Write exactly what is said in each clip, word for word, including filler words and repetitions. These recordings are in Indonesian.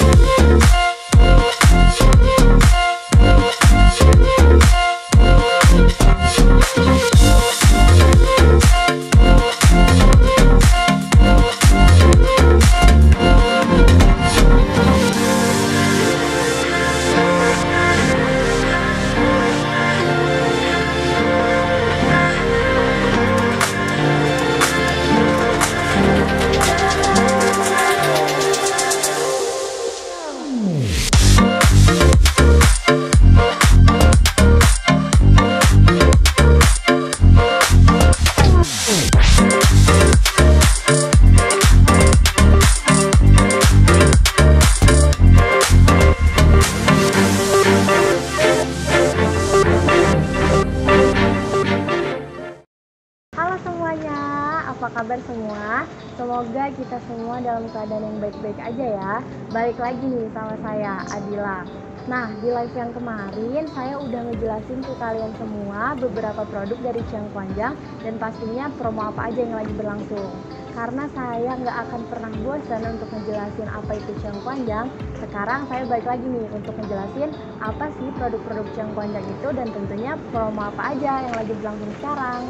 Apa kabar semua? Semoga kita semua dalam keadaan yang baik-baik aja ya. Balik lagi nih sama saya, Adila. Nah, di live yang kemarin saya udah ngejelasin ke kalian semua beberapa produk dari Ciang Kwanjang dan pastinya promo apa aja yang lagi berlangsung. Karena saya nggak akan pernah bosan untuk ngejelasin apa itu Ciang Kwanjang, sekarang saya balik lagi nih untuk ngejelasin apa sih produk-produk Ciang Kwanjang itu dan tentunya promo apa aja yang lagi berlangsung sekarang.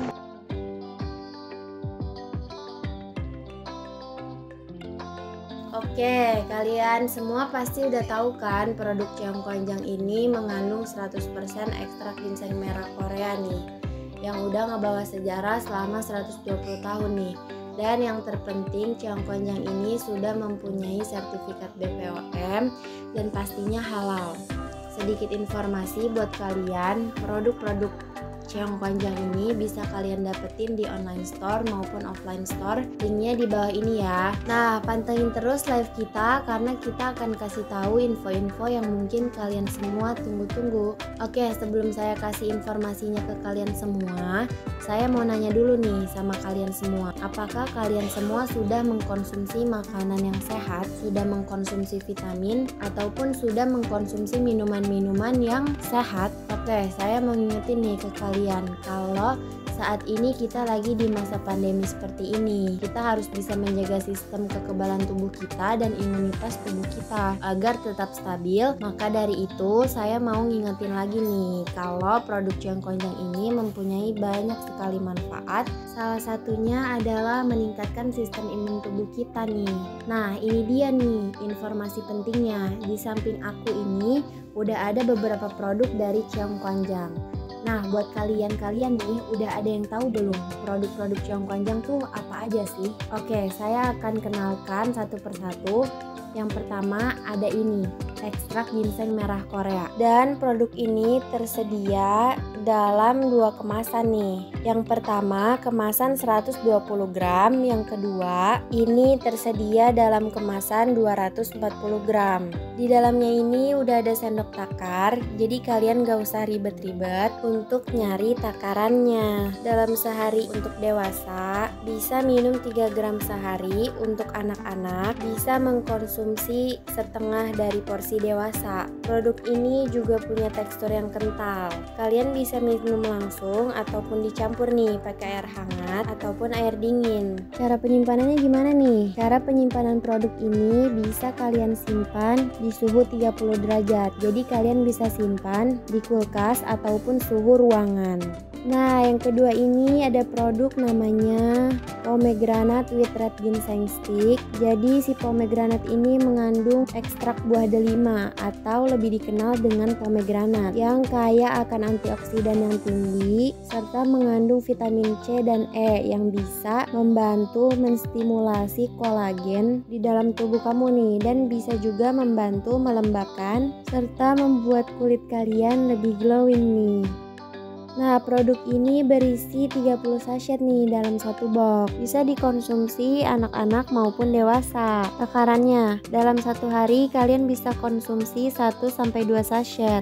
Oke, kalian semua pasti udah tahu kan produk Ciang Kwanjang ini mengandung seratus persen ekstrak ginseng merah Korea nih, yang udah ngebawa sejarah selama seratus dua puluh tahun nih. Dan yang terpenting, Ciang Kwanjang ini sudah mempunyai sertifikat B P O M dan pastinya halal. Sedikit informasi buat kalian, produk-produk Ciang Kwanjang ini bisa kalian dapetin di online store maupun offline store, linknya di bawah ini ya. Nah, pantengin terus live kita karena kita akan kasih tahu info-info yang mungkin kalian semua tunggu-tunggu. Oke, sebelum saya kasih informasinya ke kalian semua, saya mau nanya dulu nih sama kalian semua, apakah kalian semua sudah mengkonsumsi makanan yang sehat, sudah mengkonsumsi vitamin, ataupun sudah mengkonsumsi minuman-minuman yang sehat? Oke, saya mau ngingetin nih ke kalian kalau saat ini kita lagi di masa pandemi seperti ini, kita harus bisa menjaga sistem kekebalan tubuh kita dan imunitas tubuh kita agar tetap stabil. Maka dari itu saya mau ngingetin lagi nih kalau produk Ciang Kwanjang ini mempunyai banyak sekali manfaat. Salah satunya adalah meningkatkan sistem imun tubuh kita nih. Nah, ini dia nih informasi pentingnya. Di samping aku ini udah ada beberapa produk dari Ciang Kwanjang. Nah, buat kalian-kalian nih, udah ada yang tahu belum produk-produk Ciang Kwanjang tuh apa aja sih? Oke, saya akan kenalkan satu persatu. Yang pertama ada ini, ekstrak ginseng merah Korea. Dan produk ini tersedia dalam dua kemasan nih. Yang pertama kemasan seratus dua puluh gram, yang kedua ini tersedia dalam kemasan dua ratus empat puluh gram. Di dalamnya ini udah ada sendok takar, jadi kalian gak usah ribet-ribet untuk nyari takarannya. Dalam sehari untuk dewasa bisa minum tiga gram sehari, untuk anak-anak bisa mengkonsumsi setengah dari porsi dewasa. Produk ini juga punya tekstur yang kental. Kalian bisa minum langsung ataupun dicampur nih pakai air hangat ataupun air dingin. Cara penyimpanannya gimana nih? Cara penyimpanan produk ini bisa kalian simpan di suhu tiga puluh derajat. Jadi kalian bisa simpan di kulkas ataupun suhu ruangan. Nah, yang kedua ini ada produk namanya pomegranate with red ginseng stick. Jadi si pomegranate ini mengandung ekstrak buah delima atau lebih dikenal dengan pomegranate yang kaya akan antioksidan yang tinggi serta mengandung vitamin C dan E yang bisa membantu menstimulasi kolagen di dalam tubuh kamu nih, dan bisa juga membantu melembabkan serta membuat kulit kalian lebih glowing nih. Nah, produk ini berisi tiga puluh sachet nih dalam satu box. Bisa dikonsumsi anak-anak maupun dewasa. Takarannya, dalam satu hari kalian bisa konsumsi satu sampai dua sachet.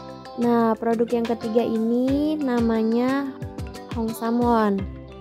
Nah, produk yang ketiga ini namanya Hong Samwon.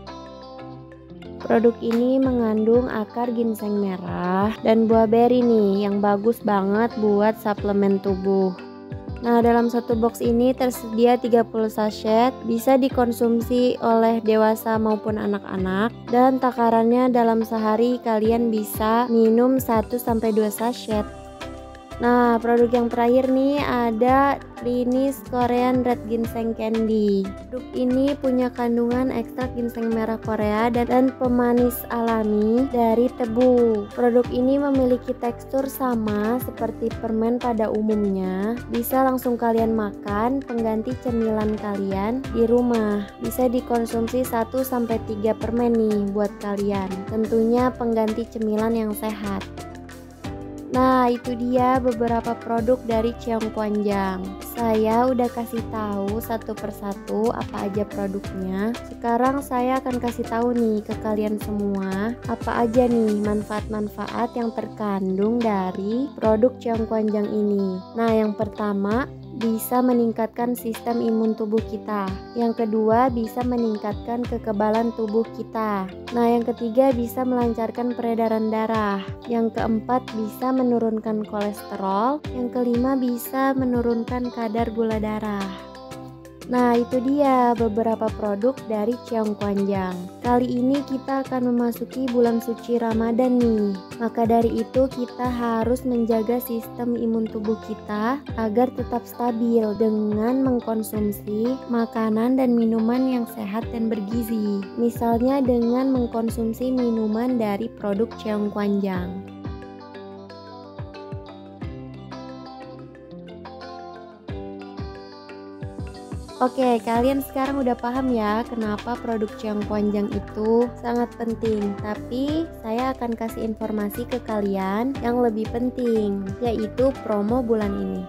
Produk ini mengandung akar ginseng merah dan buah beri nih yang bagus banget buat suplemen tubuh. Nah, dalam satu box ini tersedia tiga puluh sachet, bisa dikonsumsi oleh dewasa maupun anak-anak, dan takarannya dalam sehari kalian bisa minum satu sampai dua sachet. Nah, produk yang terakhir nih ada Rinis Korean Red Ginseng Candy. Produk ini punya kandungan ekstrak ginseng merah Korea dan, dan pemanis alami dari tebu. Produk ini memiliki tekstur sama seperti permen pada umumnya. Bisa langsung kalian makan, pengganti cemilan kalian di rumah. Bisa dikonsumsi satu sampai tiga permen nih buat kalian. Tentunya pengganti cemilan yang sehat. Nah, itu dia beberapa produk dari Cheong Kwanjang. Saya udah kasih tahu satu persatu apa aja produknya. Sekarang saya akan kasih tahu nih ke kalian semua apa aja nih manfaat-manfaat yang terkandung dari produk Cheong Kwanjang ini. Nah, yang pertama, bisa meningkatkan sistem imun tubuh kita. Yang kedua, bisa meningkatkan kekebalan tubuh kita. Nah, yang ketiga, bisa melancarkan peredaran darah. Yang keempat, bisa menurunkan kolesterol. Yang kelima, bisa menurunkan kadar gula darah. Nah, itu dia beberapa produk dari Cheong Kwanjang. Kali ini kita akan memasuki bulan suci Ramadan nih. Maka dari itu kita harus menjaga sistem imun tubuh kita agar tetap stabil dengan mengkonsumsi makanan dan minuman yang sehat dan bergizi. Misalnya dengan mengkonsumsi minuman dari produk Cheong Kwanjang. Oke, kalian sekarang udah paham ya kenapa produk Cheong Kwanjang itu sangat penting. Tapi saya akan kasih informasi ke kalian yang lebih penting, yaitu promo bulan ini.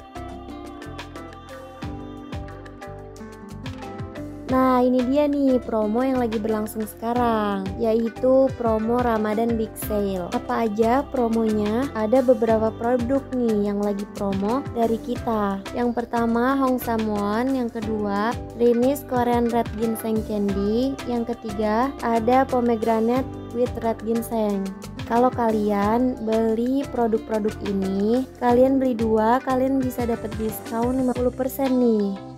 Nah, ini dia nih promo yang lagi berlangsung sekarang, yaitu promo Ramadan Big Sale. Apa aja promonya? Ada beberapa produk nih yang lagi promo dari kita. Yang pertama Hong Samwon, yang kedua Rinis Korean Red Ginseng Candy, yang ketiga ada pomegranate with red ginseng. Kalau kalian beli produk-produk ini, kalian beli dua, kalian bisa dapat diskon lima puluh persen nih.